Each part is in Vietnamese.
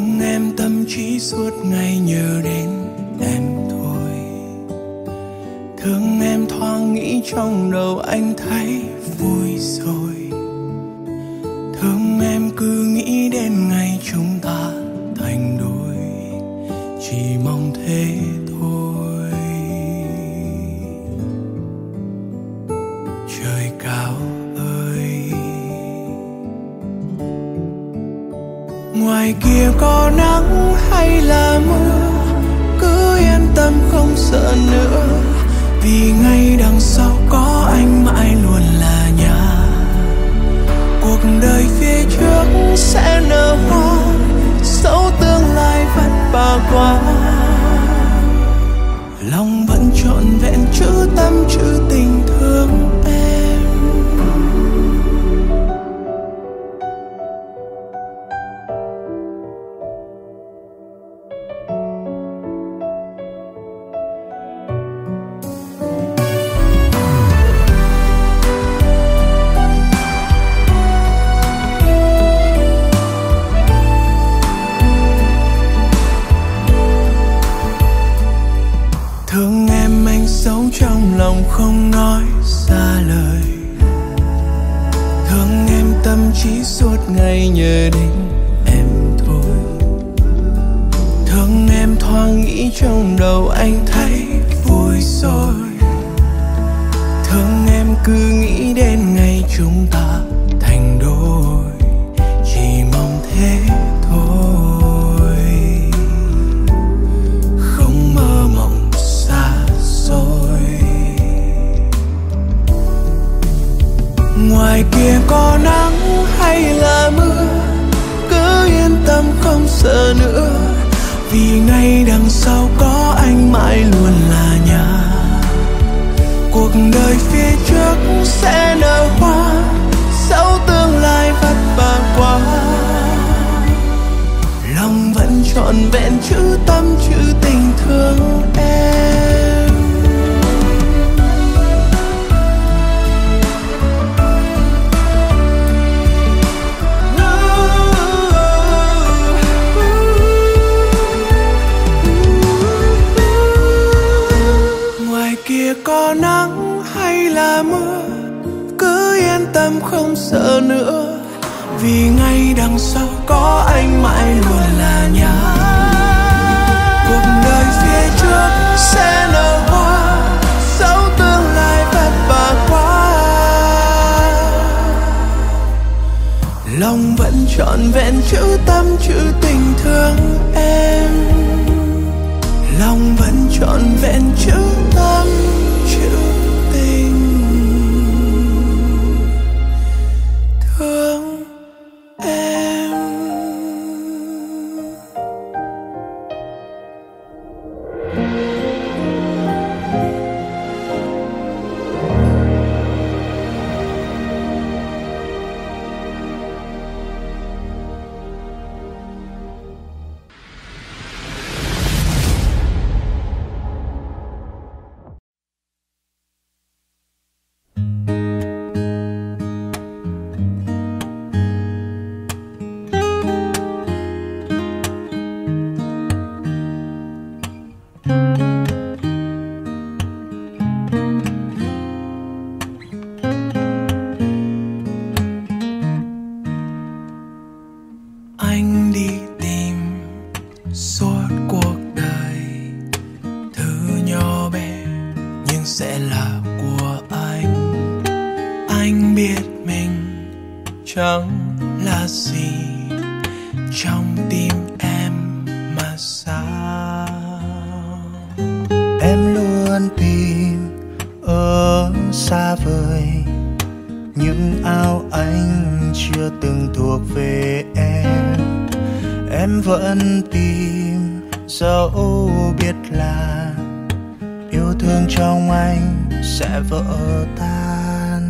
Thương em tâm trí suốt ngày nhớ đến em thôi. Thương em thoáng nghĩ trong đầu anh thấy vui rồi. Thương em cứ nghĩ đến ngày chúng ta thành đôi, chỉ mong thế thôi. Trời cao ơi, ngoài kia có nắng hay là mưa, cứ yên tâm không sợ nữa, vì ngay đằng sau có anh mãi luôn là nhà. Cuộc đời phía trước sẽ nở hoa, dẫu tương lai vất vả quá, lòng vẫn trọn vẹn chữ tâm chữ tình thương em. Thương em anh giấu trong lòng không nói ra lời. Thương em tâm trí suốt ngày nhớ đến em thôi. Thương em thoáng nghĩ trong đầu anh thấy vui rồi. Thương em cứ nghĩ đến ngày chúng ta thành đôi, chỉ mong thế thôi. Không mơ mộng xa xôi. Ngoài kia có nắng hay là mưa, cứ yên tâm không sợ nữa, vì ngay đằng sau có anh mãi luôn là nhà. Cuộc đời phía trước sẽ nở hoa, dẫu tương lai vất vả quá, lòng vẫn trọn vẹn chữ tâm chữ tình thương em. Ngoài kia có nắng hay là mưa, cứ yên tâm không sợ nữa, vì ngay đằng sau có anh mãi luôn là nhà. Cuộc đời phía trước sẽ nở hoa, dẫu tương lai vất vả quá, lòng vẫn trọn vẹn chữ tâm chữ tình thương em. Lòng vẫn trọn vẹn chữ tâm chữ tình thương em. Anh đi tìm suốt cuộc đời, thứ nhỏ bé nhưng sẽ là của anh. Anh biết mình chẳng là gì trong tim em mà sao. Em luôn tìm ở xa vời những áo anh chưa từng thuộc về em. Em vẫn tìm dẫu biết là yêu thương trong anh sẽ vỡ tan.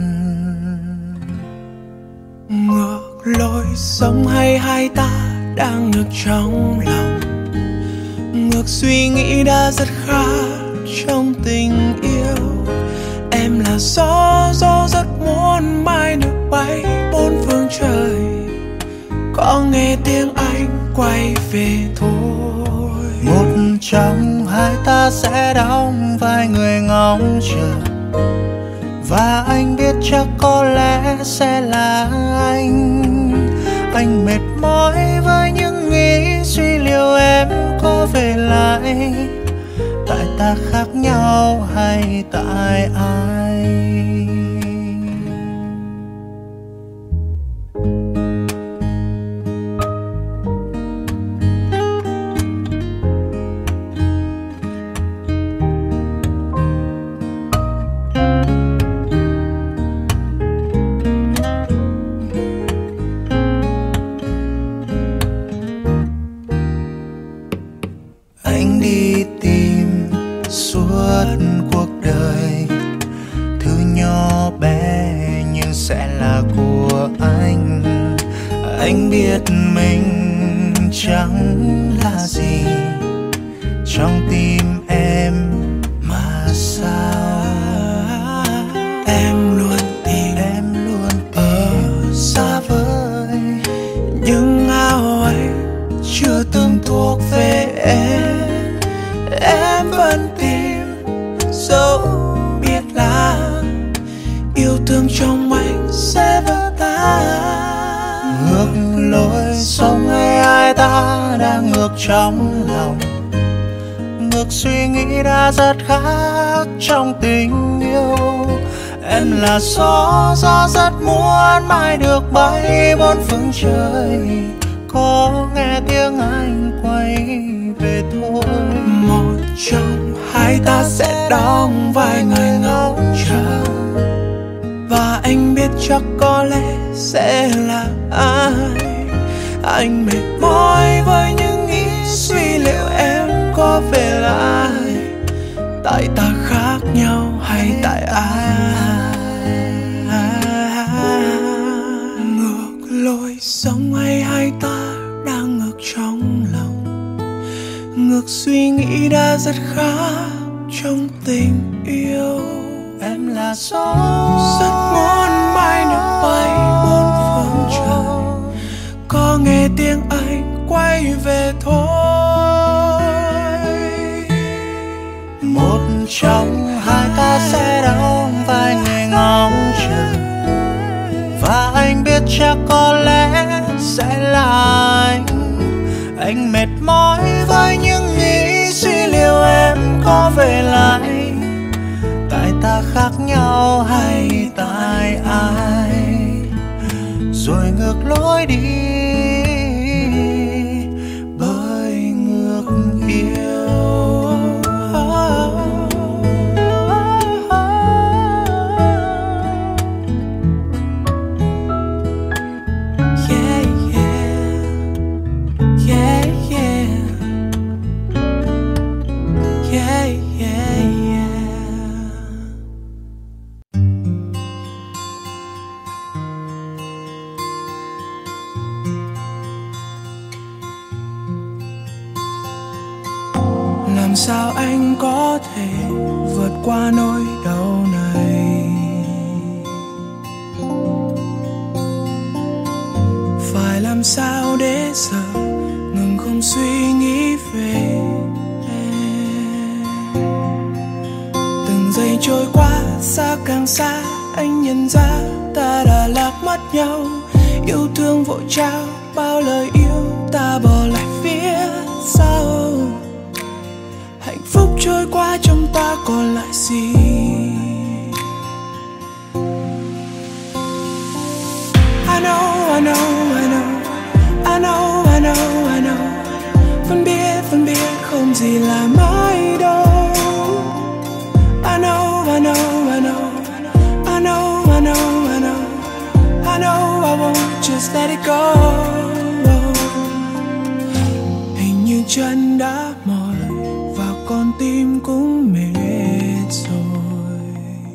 Ngược lối sống hay hai ta đang ngược trong lòng, ngược suy nghĩ đã rất khác trong tình yêu. Em là gió rất muốn mai được bay bốn phương trời, có nghe tiếng anh quay về thôi. Một trong hai ta sẽ đóng vai người ngóng chờ, và anh biết chắc có lẽ sẽ là anh mệt mỏi với những nghĩ suy liệu em có về lại. Tại ta khác nhau hay tại ai? Anh đi tìm suốt cuộc đời thứ nhỏ bé nhưng sẽ là của anh. Anh biết mình chẳng là gì trong tim em mà sao Em luôn tìm ở xa vời những áo anh chưa từng thuộc về em. Em vẫn tìm dẫu biết là yêu thương trong anh sẽ vỡ tan. ngược lối sống hay ai ta đang ngược trong lòng, ngược suy nghĩ đã rất khác trong tình yêu. Em là gió rất muốn mãi được bay bốn phương trời, có nghe tiếng anh quay về thôi. Một trong hai ta sẽ đóng vai người ngóng chờ, và anh biết chắc có lẽ sẽ là ai. Anh mệt mỏi với những nghĩ suy liệu em có về lại. Tại ta khác nhau hay tại ai? Ngược lối sống hay hai ta đang ngược trong lòng, ngược suy nghĩ đã rất khác trong tình yêu. Em là gió rất muốn bay được bay bốn phương trời, có nghe tiếng anh quay về thôi. một trong hai ta sẽ đóng vai người ngóng chờ, và anh biết chắc có lẽ sẽ là anh. Anh mệt mỏi với những nghĩ suy liệu em có về lại. Tại ta khác nhau hay tại ai? Rồi ngược lối đi bởi ngược yêu. Làm sao anh có thể vượt qua nỗi đau này? Phải làm sao để giờ ngừng không suy nghĩ về em? Từng giây trôi qua xa càng xa, anh nhận ra ta đã lạc mất nhau. Yêu thương vội trao bao lời yêu, ta bỏ lại phía sau. Hạnh phúc trôi qua trong ta còn lại gì? I know, I know, I know, I know, I know, I know. Phân biết không gì là mãi đâu. I know, I know, I know, I know, I know, I know, I know I won't just let it go. Hình như chân đã mỏi và con tim cũng mệt rồi,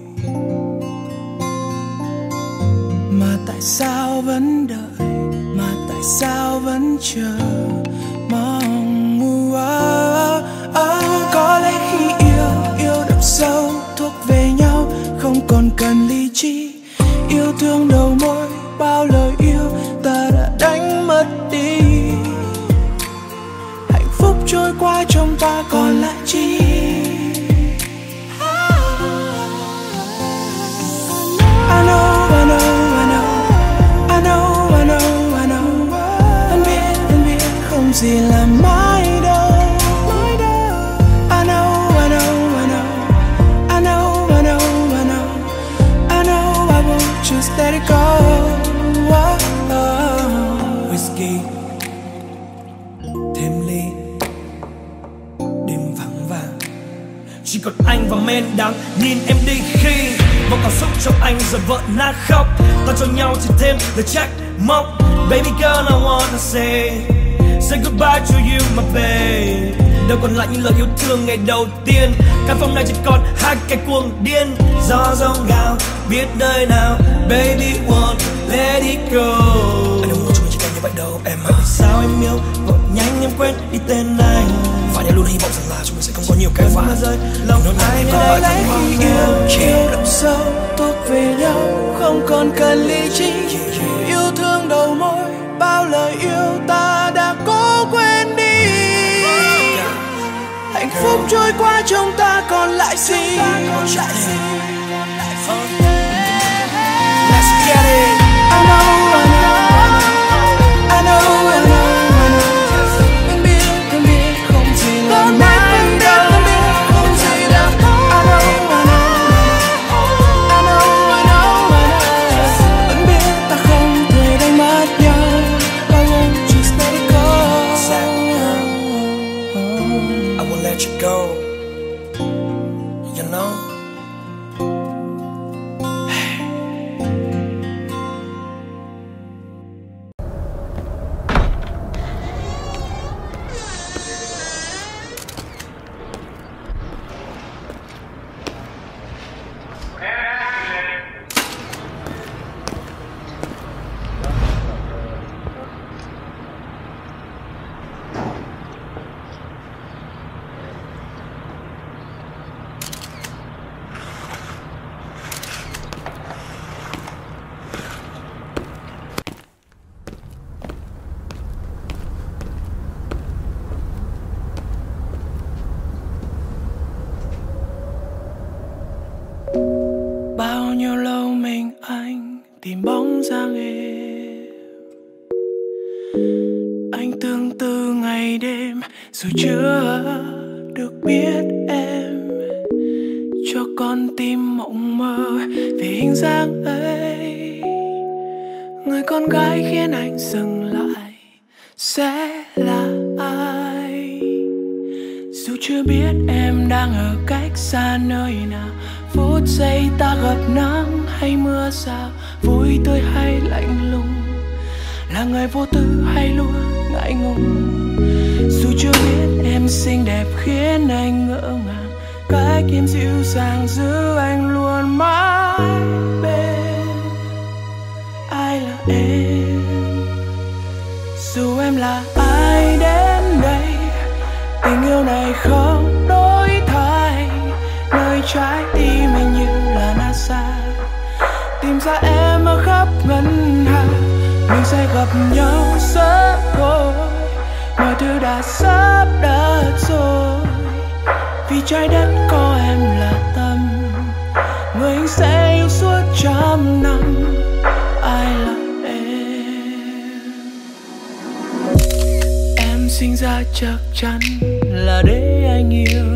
mà tại sao vẫn đợi, mà tại sao vẫn chờ mong. Có lẽ khi yêu đậm sâu thuộc về nhau, không còn cần lý trí. Yêu thương đầu môi bao lời yêu ta đã đánh mất đi. trôi qua trong ta còn lại chi. I know, I know, I know, I know, I know, I know. Anh biết không gì là mãi đâu. I know, I know, I know, I know, I know, I know, I know I won't just let it go. Whiskey thêm ly, đêm vắng và chỉ còn anh và men đắng nhìn em đi khi một cảm xúc trong anh giờ vỡ nát khóc. Ta cho nhau chỉ thêm lời trách móc. Baby girl, I wanna say goodbye to you my babe. Đâu còn lại những lời yêu thương ngày đầu tiên. Căn phòng này chỉ còn hai cái cuồng điên. Gió rông gào biết nơi nào. Baby won't let it go. Anh không muốn chúng mình chỉ cần như vậy đâu em ạ. Sao em yêu vội nhanh em quên đi tên anh. Và nhớ luôn hy vọng rằng là chúng mình sẽ không có nhiều cái phá rơi. Lòng ai lại lấy khi yêu đậm sâu thuộc về nhau không còn cần lý trí. Yêu thương đầu môi bao lời yêu ta đã cố quên đi. Hạnh phúc trôi qua trong ta còn lại gì. Let's get it. I know, I know, I know, I know, I know. Anh biết không gì là mãi đâu. Không gì là I know, I know, I know, I know, I know. Vẫn biết ta không thể đánh mất nhau. I won't just let it go. I won't let you go. You know. Bao nhiêu lâu mình anh tìm bóng dáng em. Anh tương tư ngày đêm dù chưa được biết em. Cho con tim mộng mơ về hình dáng ấy. Người con gái khiến anh dừng lại sẽ là ai? Dù chưa biết em đang ở cách xa nơi nào. Phút giây ta gặp nắng hay mưa rào. Vui tươi hay lạnh lùng. Là người vô tư hay luôn ngại ngùng. Dù chưa biết em xinh đẹp khiến anh ngỡ ngàng. Cách em dịu dàng giữ anh luôn mãi bên. Ai là em? Dù em là ai đến đây, tình yêu này không đổi thay. Nơi trái tim anh như là NASA. Tìm ra em ở khắp ngân hà. Mình sẽ gặp nhau sớm thôi. Mọi thứ đã sắp đặt rồi. Vì trái đất có em là tâm. Người anh sẽ yêu suốt trăm năm. Ai là em? Em sinh ra chắc chắn là để anh yêu.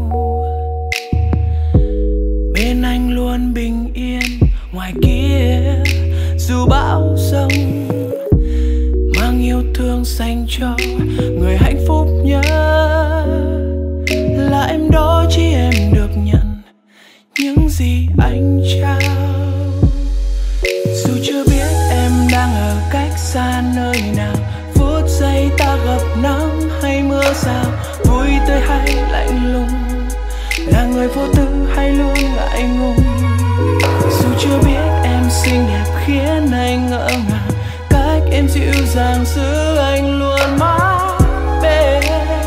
Bên anh luôn bình yên. Ngoài kia dù bão giông, mang yêu thương dành cho người hạnh phúc nhất. Là em đó chỉ em được nhận những gì anh trao. Dù chưa biết em đang ở cách xa nơi nào. Phút giây ta gặp nắng hay mưa rào. Vui tươi hay lạnh lùng. Là người vô tư hay luôn ngại ngùng. Dù chưa biết em xinh đẹp khiến anh ngỡ ngàng. Cách em dịu dàng giữ anh luôn mãi bên.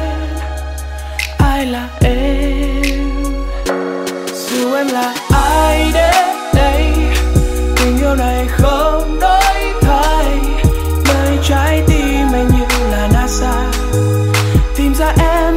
Ai là em? Dù em là ai đến đây, tình yêu này không đổi thay. Nơi trái tim anh như là NASA. Tìm ra em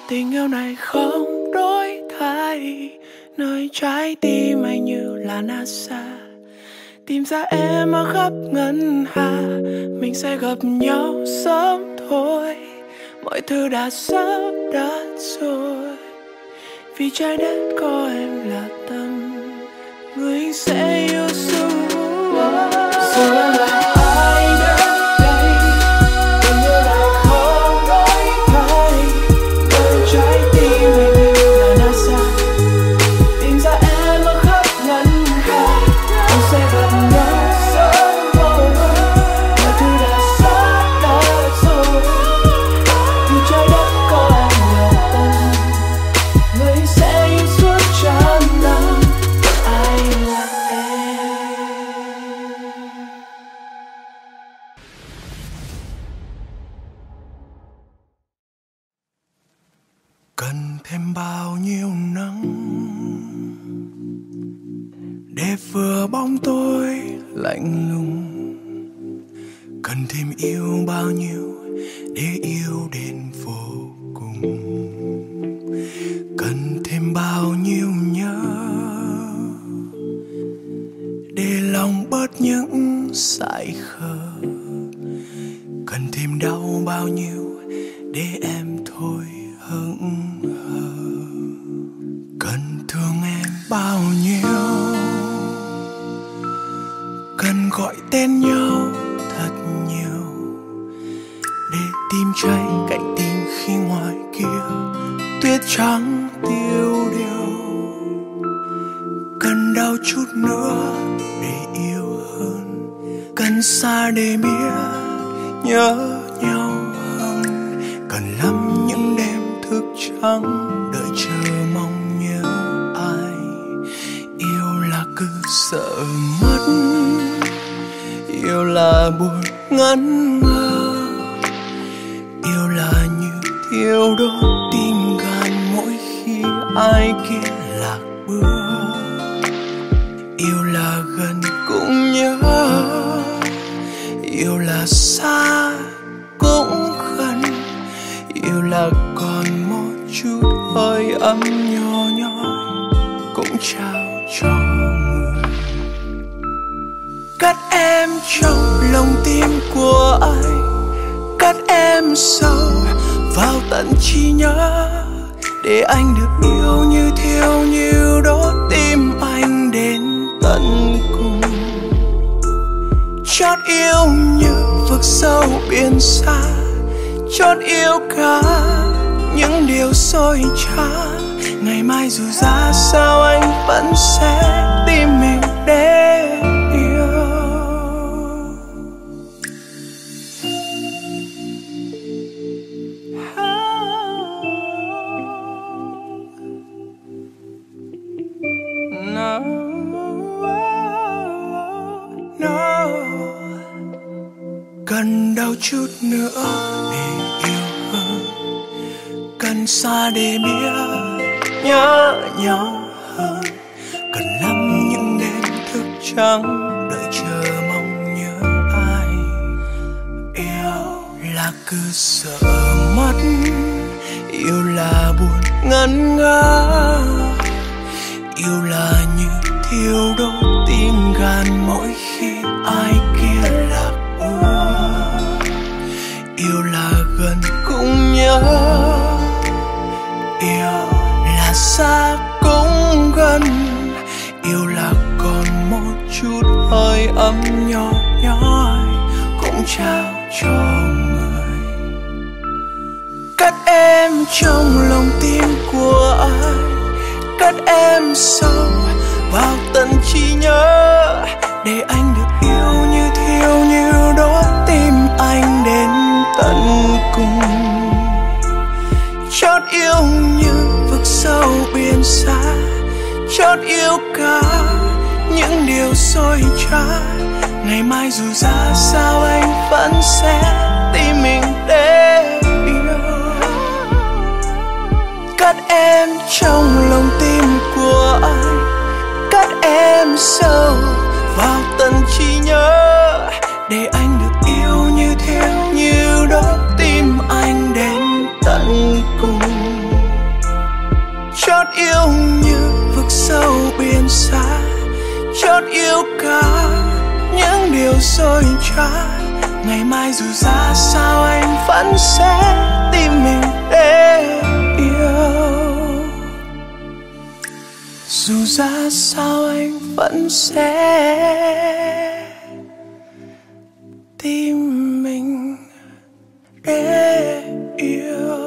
Tình yêu này không đổi thay, nơi trái tim anh như là NASA. Tìm ra em ở khắp ngân hà, mình sẽ gặp nhau sớm thôi. Mọi thứ đã sắp đặt rồi, vì trái đất có em là tâm, người sẽ yêu dấu. Giờ em là ai đây, tình yêu này không đổi thay, nơi trái tim anh như là NASA. Tìm ra em ở khắp ngân hà, mình sẽ gặp nhau sớm thôi. Mọi thứ đã sắp đặt rồi, vì trái đất có em là tâm, người sẽ yêu suốt trăm năm. Anh là em. Cần thêm bao nhiêu nắng để vừa bóng tối lạnh lùng, cần thêm yêu bao nhiêu để yêu đến vô cùng, cần thêm bao nhiêu nhớ để lòng bớt những dại khờ, cần thêm đau bao nhiêu để em thôi hững hờ, cần thương em bao nhiêu, cần gọi tên nhau thật nhiều để tim cháy cạnh tim khi ngoài kia tuyết trắng tiêu điều, cần đau chút nữa để yêu hơn, cần xa để biết nhớ nhau hơn, cần lắm những đêm thức trắng đợi chờ mong nhớ ai. Yêu là cứ sợ mất, yêu là buồn ngẩn ngơ, yêu là như thiêu đốt tim gan mỗi khi ai kia lạc bước, yêu là gần cũng nhớ, yêu là xa cũng gần, yêu là còn một chút hơi ấm nhỏ nhói cũng trao cho người. Cất em trong lòng tim của anh, cất em sâu vào tận trí nhớ, để anh được yêu như thiêu như đốt tim anh đến tận cùng. Chót yêu như vực sâu biển xa, chót yêu cả những điều dối trá. Ngày mai dù ra sao anh vẫn sẽ tìm mình để yêu. No, no. Cần đau chút nữa để yêu hơn, cần xa để biết nhớ nhau hơn, cần lắm những đêm thức trắng đợi chờ mong nhớ ai. Yêu là cứ sợ mất, yêu là buồn ngẩn ngơ, yêu là như thiêu đốt tim gan mỗi khi ai kia lạc bước, yêu là gần cũng nhớ, yêu là xa cũng gần, yêu là còn một chút hơi ấm nhỏ nhói cũng trao cho người. Cất em trong lòng tim của anh, cất em sâu vào tận trí nhớ, để anh được yêu như thiêu như đốt tim anh đến tận cùng. Chót yêu như vực sâu biển xa, chót yêu cả những điều dối trá. Ngày mai dù ra sao anh vẫn sẽ tìm mình để yêu. Cất em trong lòng tim của anh, cất em sâu vào tận trí nhớ, để anh được yêu như thiêu như đốt tim anh đến tận cùng. chốt yêu cả những điều dối trá. Ngày mai dù ra sao anh vẫn sẽ tìm mình để yêu. Dù ra sao anh vẫn sẽ tìm mình để yêu.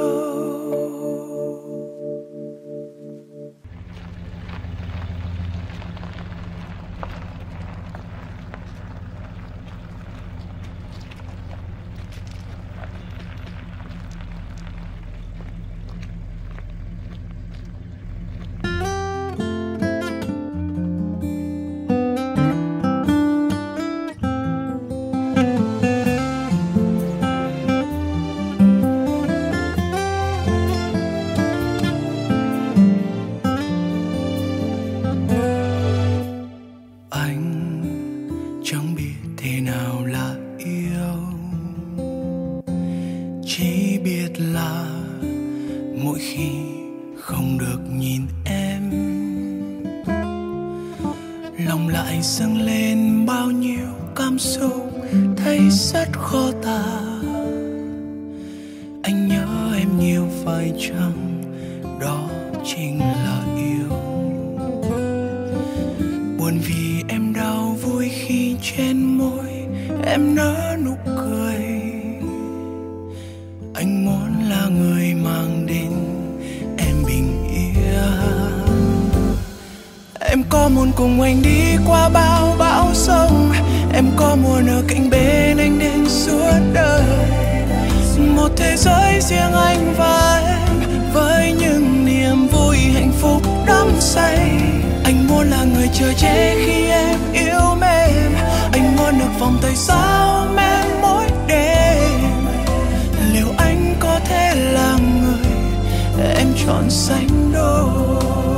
Cùng anh đi qua bao bão sông, em có muốn ở cạnh bên anh đến suốt đời. Một thế giới riêng anh và em, với những niềm vui hạnh phúc đắm say. Anh muốn là người chờ che khi em yêu mến, anh muốn được vòng tay sao em mỗi đêm. Liệu anh có thể là người em chọn sánh đôi?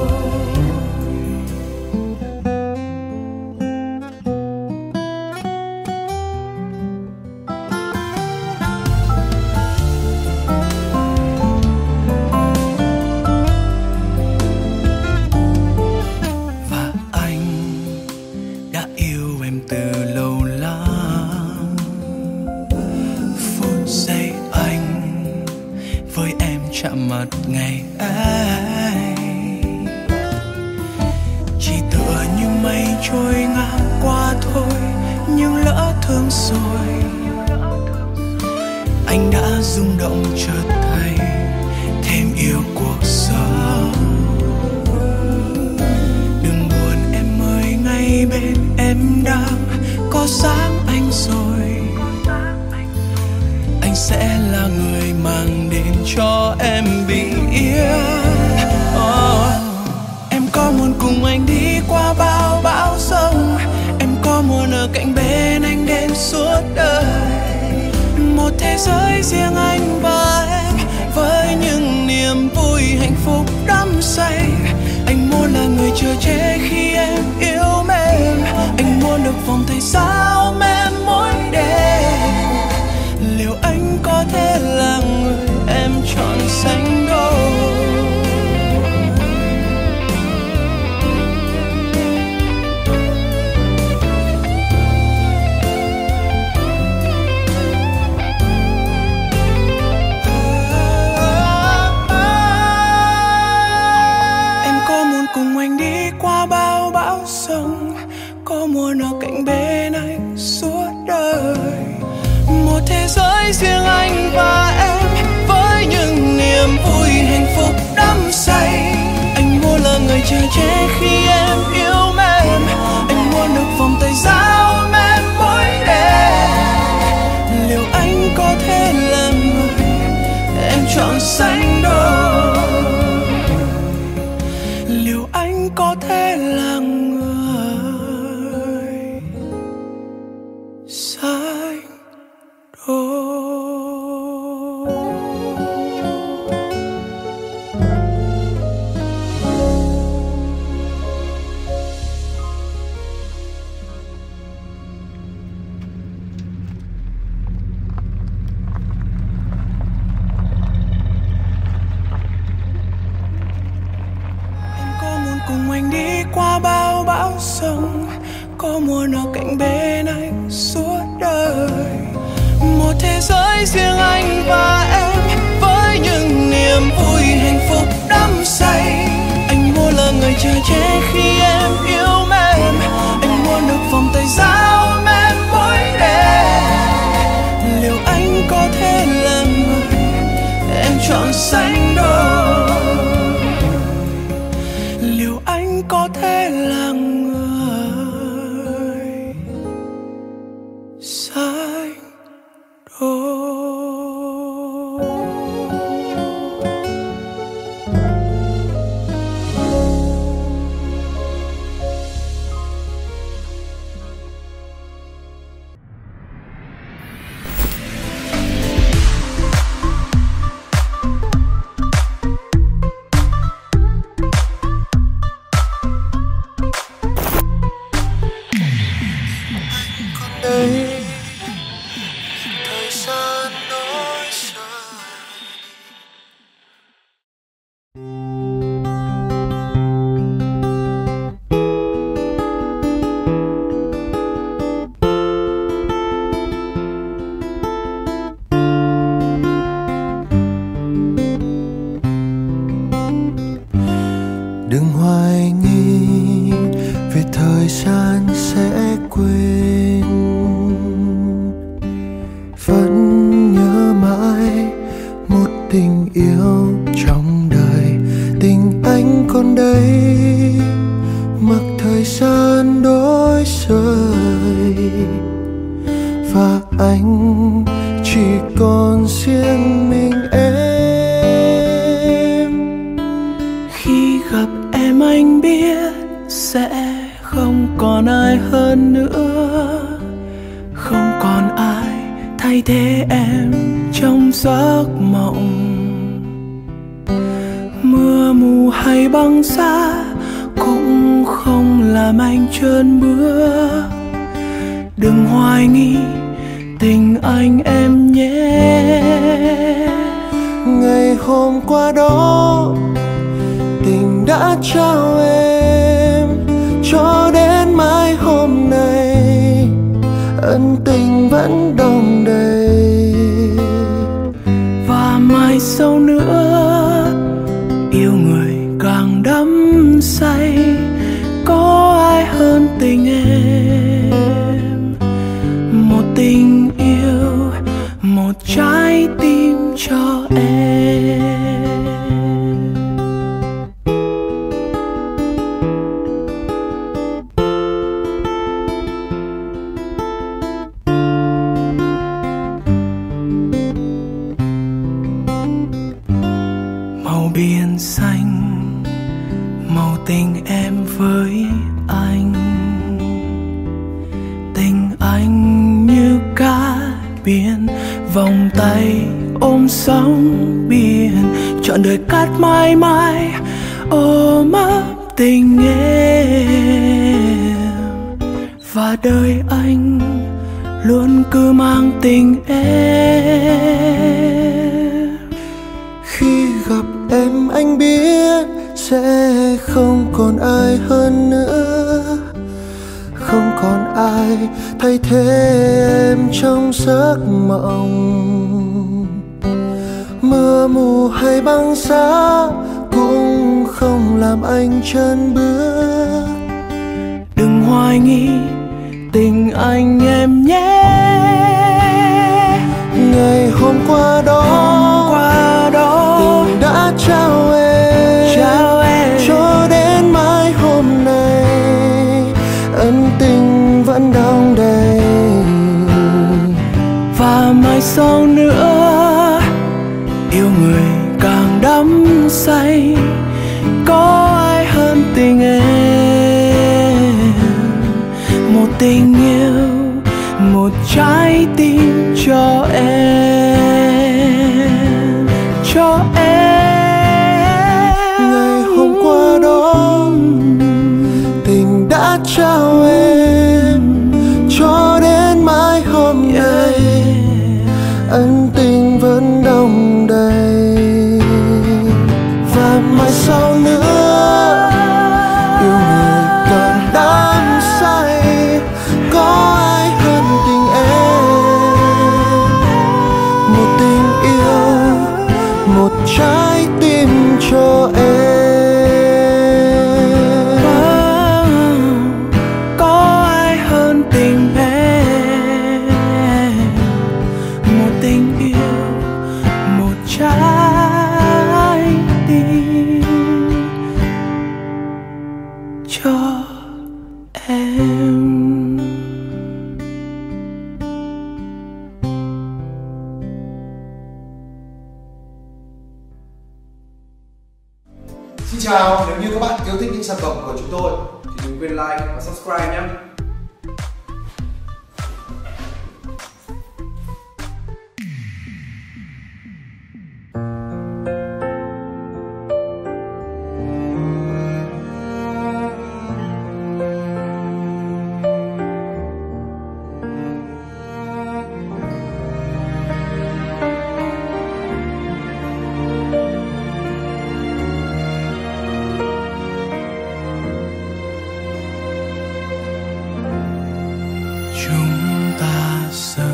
Ngày ấy chỉ tựa như mây trôi ngang qua thôi, nhưng lỡ thương rồi anh đã rung động chợt thấy thêm yêu cuộc sống. Đừng buồn em ơi, ngay bên em đang có sáng anh rồi. Anh sẽ là người mang đến cho em bình yên. Em có muốn cùng anh đi qua bao bão sông, em có muốn ở cạnh bên anh đến suốt đời. Một thế giới riêng anh và em, với những niềm vui hạnh phúc đắm say. Anh muốn là người chờ che khi em yêu mến, anh muốn được vòng tay sao em mỗi đêm. Liệu anh có thể là người em chọn sánh đôi? giới riêng anh và em, với những niềm vui hạnh phúc đắm say. Anh muốn là người chờ che khi em yêu em, anh muốn được vòng tay giao em mỗi đêm. Liệu anh có thể là người em chọn sánh đôi? Liệu anh có thể là người sánh đôi? Đừng hoài nghi về thời gian sẽ quên, vẫn nhớ mãi một tình yêu trong đời. Tình anh còn đây, mặc thời gian đổi rời, và anh chỉ còn riêng mình em. Khi gặp em anh biết sẽ không còn ai hơn nữa, không còn ai thay thế em trong giấc mộng. Mưa mù hay băng giá cũng không làm anh chớn bước. Đừng hoài nghi tình anh em nhé. Ngày hôm qua đó tình đã trao em, cho đến mai hôm nay ân tình vẫn đong đầy. Và mai sau nữa yêu người càng đắm say, có ai hơn tình em? Một tình yêu, một trái tim cho em. Màu biển xanh, màu tình em với anh. Tình anh như cá biển, vòng tay ôm sóng biển, trọn đời cát mãi mãi ôm ấp tình em. Và đời anh luôn cứ mang tình em. Khi gặp em anh biết sẽ không còn ai hơn nữa, không còn ai thay thế em trong giấc mộng. Mưa mù hay băng giá cũng không làm anh chớn bước. Đừng hoài nghi tình anh em nhé. Ngày hôm qua đó tình đã trao em, cho đến mai hôm nay ân tình vẫn đong đầy. Và mai sau nữa yêu người càng đắm say, có ai hơn tình em? Một tình yêu, một trái tim cho em, cho em. Ngày hôm qua đó tình đã trao em, cho đến mai hôm nay ân tình vẫn đong đầy. Và mai sau nữa yêu người càng đắm say, có ai hơn tình em? Xin chào, nếu như các bạn yêu thích những sản phẩm của chúng tôi thì đừng quên like và subscribe nhé. Chúng ta sợ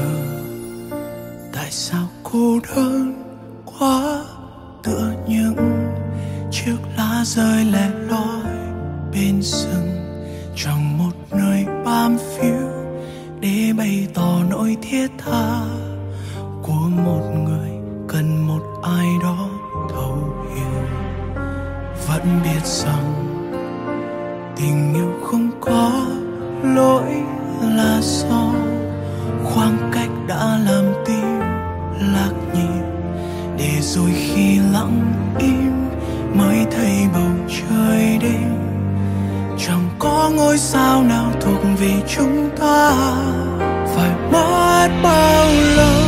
tại sao cô đơn quá, tựa những chiếc lá rơi lẻ loi bên rừng, trong một nơi bám phiêu để bày tỏ nỗi thiết tha của một người cần một ai đó thấu hiểu. Vẫn biết rằng tình yêu không có lỗi là do khoảng cách đã làm tim lạc nhịp, để rồi khi lặng im mới thấy bầu trời đêm chẳng có ngôi sao nào thuộc về chúng ta. Phải mất bao lâu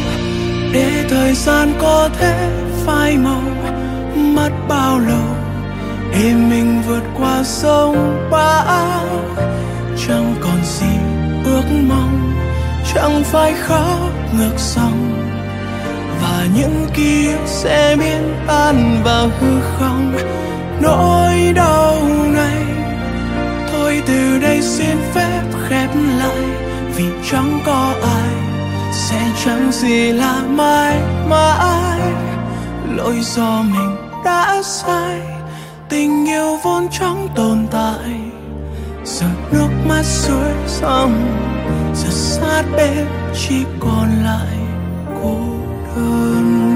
để thời gian có thể phai màu, mất bao lâu để mình vượt qua sông bão. Chẳng còn gì ước mong, chẳng phải khóc ngược dòng, và những ký ức sẽ biến tan vào hư không. Nỗi đau này thôi từ đây xin phép khép lại, vì chẳng có ai, sẽ chẳng gì là mãi mãi. Lỗi do mình đã sai, tình yêu vốn chẳng tồn tại. Giờ nước mắt rơi dòng, giờ sát bên chỉ còn lại cô đơn.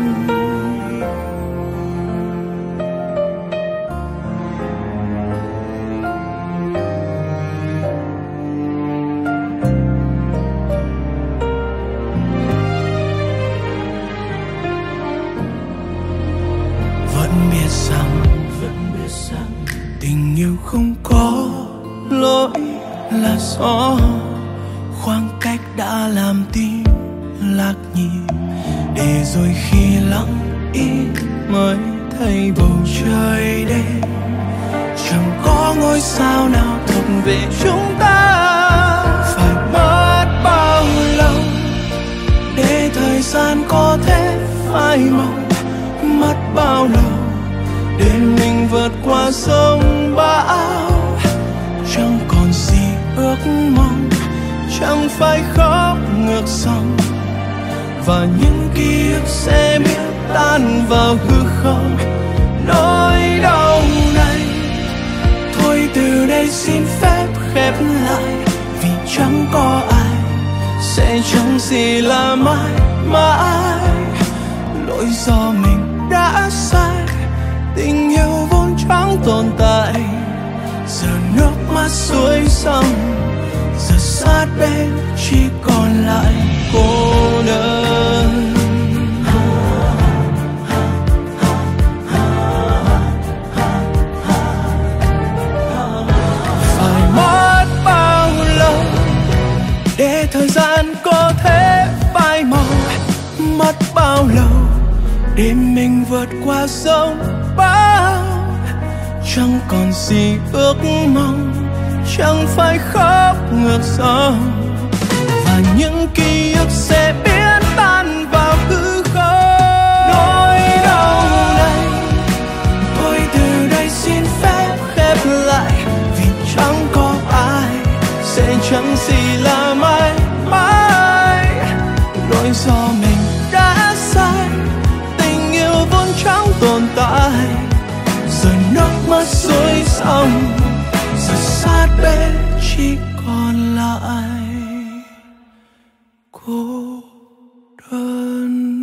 Vẫn biết rằng tình yêu không có lỗi là do khoảng cách đã làm tim lạc nhịp, để rồi khi lặng im mới thấy bầu trời đêm chẳng có ngôi sao nào thuộc về chúng ta. Phải mất bao lâu để thời gian có thể phai màu, mất bao lâu để mình vượt qua sông bão. Chẳng còn gì ước mong, chẳng phải khóc ngược dòng, và những ký ức sẽ biến tan vào hư không. Nỗi đau này thôi từ đây xin phép khép lại, vì chẳng có ai, sẽ chẳng gì là mãi mãi. Lỗi do mình đã sai, tình yêu vốn chẳng tồn tại. Giờ nước mắt xuôi dòng, giờ sát bên chỉ còn lại cô đơn. Phải mất bao lâu để thời gian có thể phai màu, mất bao lâu để mình vượt qua sông bão. Chẳng còn gì ước mong, chẳng phải khóc ngược dòng, và những ký ức sẽ biến tan vào hư không. Nỗi đau này thôi từ đây xin phép khép lại, vì chẳng có ai, sẽ chẳng gì là mãi mãi. Lỗi do mình đã sai, tình yêu vốn chẳng tồn tại. Giờ nước mắt rơi dòng, giờ sát bên chỉ còn lại cô đơn.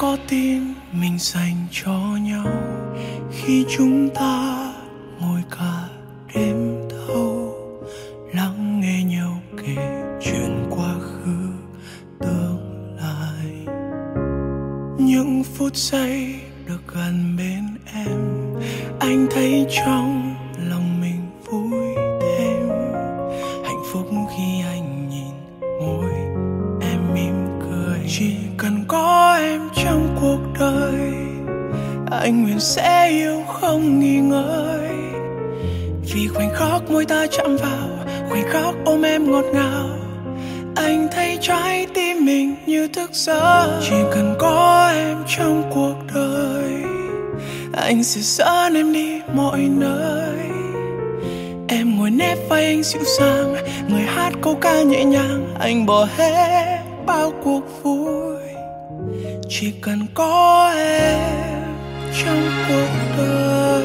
có tin mình dành cho nhau khi chúng ta ngồi cả đêm thâu lắng nghe nhau kể chuyện quá khứ tương lai. Những phút giây được gần bên em, anh thấy trong lòng mình vui thêm. Hạnh phúc khi anh nhìn môi em mỉm cười. Chỉ cần có em trong cuộc đời, anh nguyện sẽ yêu không nghi ngơi. Vì khoảnh khắc môi ta chạm vào, khoảnh khắc ôm em ngọt ngào, anh thấy trái tim mình như thức giấc. Chỉ cần có em trong cuộc đời, anh sẽ dẫn em đi mọi nơi. Em ngồi nép vai anh dịu dàng, người hát câu ca nhẹ nhàng, anh bỏ hết bao cuộc vui. Chỉ cần có em trong cuộc đời.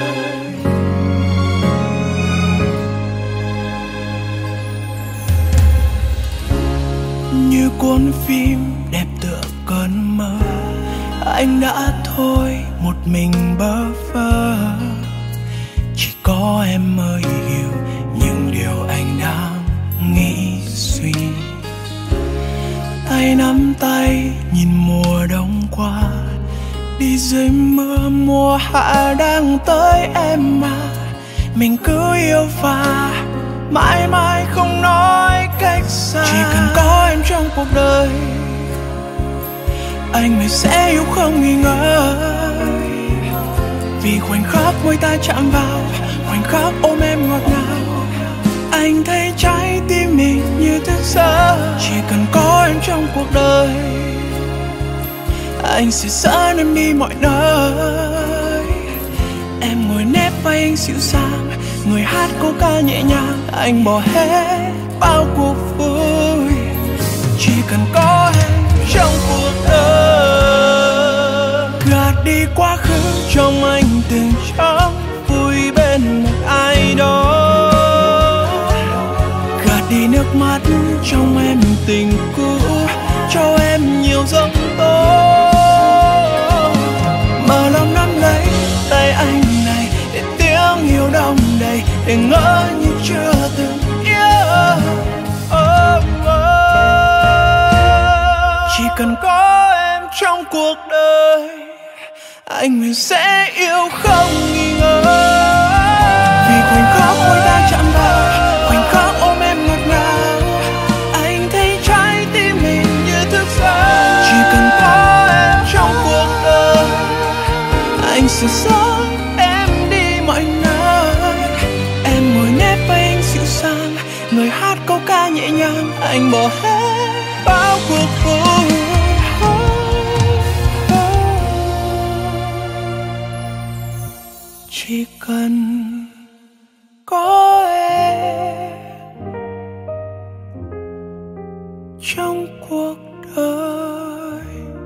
Như cuốn phim đẹp tựa cơn mơ, anh đã thôi một mình bơ vơ. Chỉ có em mới hiểu những điều anh đang nghĩ suy. Tay nắm tay nhìn mùa đông qua, đi dưới mưa mùa hạ đang tới em mà. Mình cứ yêu và mãi mãi không nói cách xa. Chỉ cần có em trong cuộc đời, anh mới sẽ yêu không nghi ngơi. Vì khoảnh khắc môi ta chạm vào, khoảnh khắc ôm em ngọt ngào, anh thấy trái tim mình như thức giấc. Chỉ cần có em trong cuộc đời, anh sẽ dẫn em đi mọi nơi. Em ngồi nép vai anh dịu dàng, người hát câu ca nhẹ nhàng, anh bỏ hết bao cuộc vui. Chỉ cần có em trong cuộc đời, gạt đi quá khứ trong anh từng chẳng vui bên một ai đó. Gạt đi nước mắt trong em tình cũ, cho em nhiều giấc tố. Mở lòng nắm lấy tay anh này, để tiếng yêu đong đầy, để ngỡ như chưa từng yêu. Chỉ cần có em trong cuộc đời, anh nguyện sẽ yêu không nghi ngờ. Vì khoảnh khắc môi ta chạm vào, khoảnh khắc ôm em ngọt ngào, anh thấy trái tim mình như thức giấc. Chỉ cần có em trong cuộc đời, anh sẽ dẫn em đi mọi nơi. Em ngồi nép vai anh dịu dàng, người hát câu ca nhẹ nhàng, anh bỏ hết bao cuộc vui. Chỉ cần có em trong cuộc đời.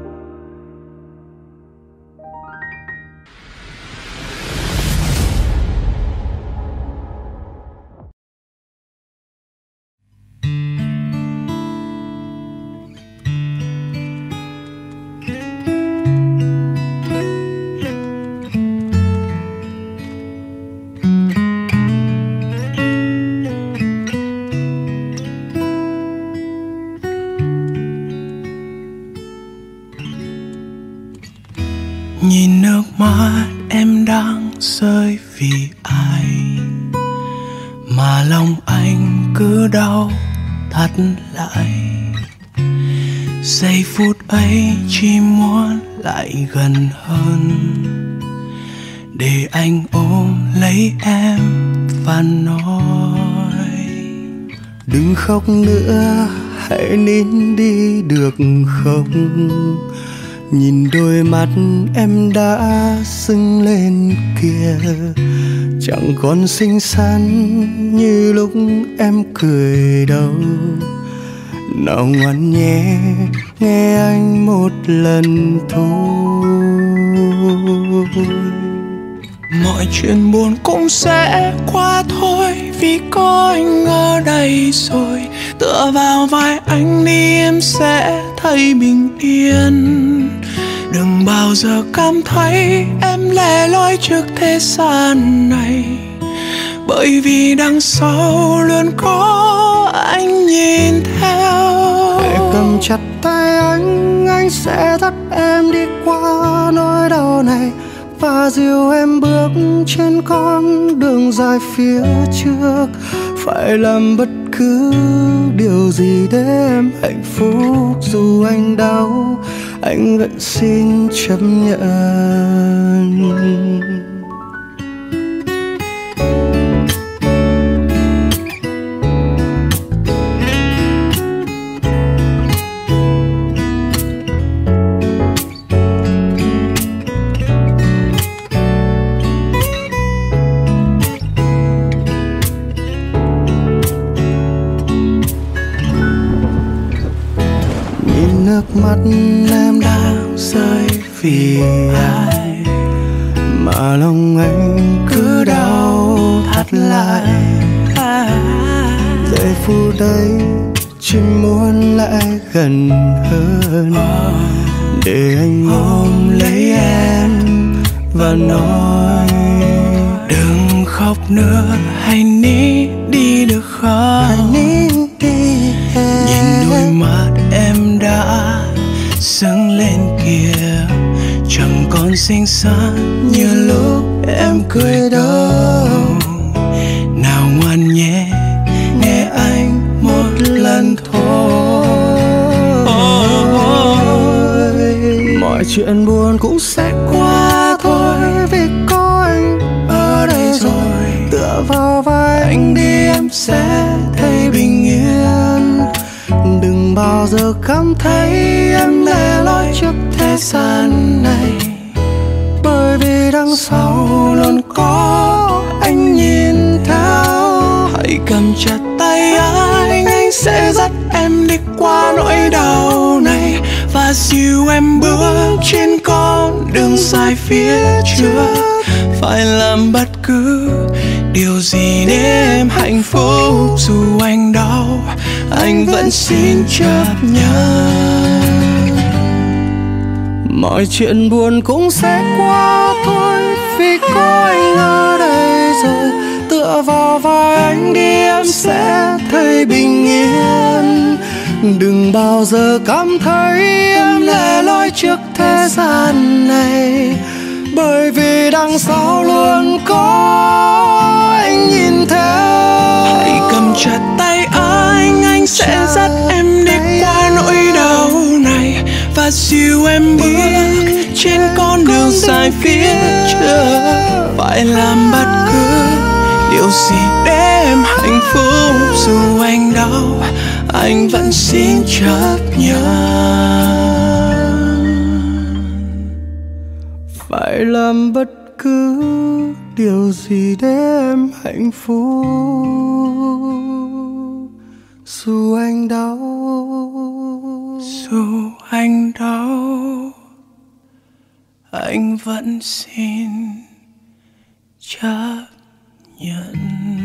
Nhìn nước mắt em đang rơi vì ai, mà lòng anh cứ đau thắt lại. Giây phút ấy chỉ muốn lại gần hơn, để anh ôm lấy em và nói: đừng khóc nữa, hãy nín đi được không? Nhìn đôi mắt em đã sưng lên kia, chẳng còn xinh xắn như lúc em cười đâu. Nào ngoan nhé, nghe anh một lần thôi. Mọi chuyện buồn cũng sẽ qua thôi, vì có anh ở đây rồi. Tựa vào vai anh đi em sẽ thấy bình yên. Đừng bao giờ cảm thấy em lẻ loi trước thế gian này, bởi vì đằng sau luôn có anh nhìn theo. Hãy cầm chặt tay anh sẽ dắt em đi qua nỗi đau này và dìu em bước trên con đường dài phía trước. Phải làm bất cứ điều gì để em hạnh phúc, dù anh đau anh vẫn xin chấp nhận. Nước mắt em đang rơi vì ai mà lòng anh cứ đau thắt lại. Giây phút đây chỉ muốn lại gần hơn để anh ôm lấy em và nói đừng khóc nữa, hãy nín đi được không? Nhìn đôi mắt em đã sưng lên kìa, chẳng còn xinh xắn như lúc em cười đâu. Nào ngoan nhé, nghe anh một lần thôi. Mọi chuyện buồn cũng sẽ qua thôi, vì có anh ở đây rồi. Tựa vào vai anh đi em sẽ thấy bình yên. Đừng bao giờ cảm thấy em lẻ loi trước thế gian này, bởi vì đằng sau luôn có anh nhìn theo. Hãy cầm chặt tay anh sẽ dắt em đi qua nỗi đau này và dìu em bước trên con đường dài phía trước. Phải làm bất cứ điều gì để em hạnh phúc, dù anh đau anh vẫn xin chấp nhận. Mọi chuyện buồn cũng sẽ qua thôi, vì có anh ở đây rồi. Tựa vào vai anh đi em sẽ thấy bình yên. Đừng bao giờ cảm thấy em lẻ loi trước thế gian này, bởi vì đằng sau luôn có anh nhìn theo. Hãy cầm chặt tay anh sẽ dắt em đi qua nỗi đau này và dìu em bước trên con đường dài phía trước. Phải làm bất cứ điều gì để em hạnh phúc, dù anh đau anh vẫn xin chấp nhận. Phải làm bất cứ điều gì để em hạnh phúc, dù anh đau anh vẫn xin chấp nhận.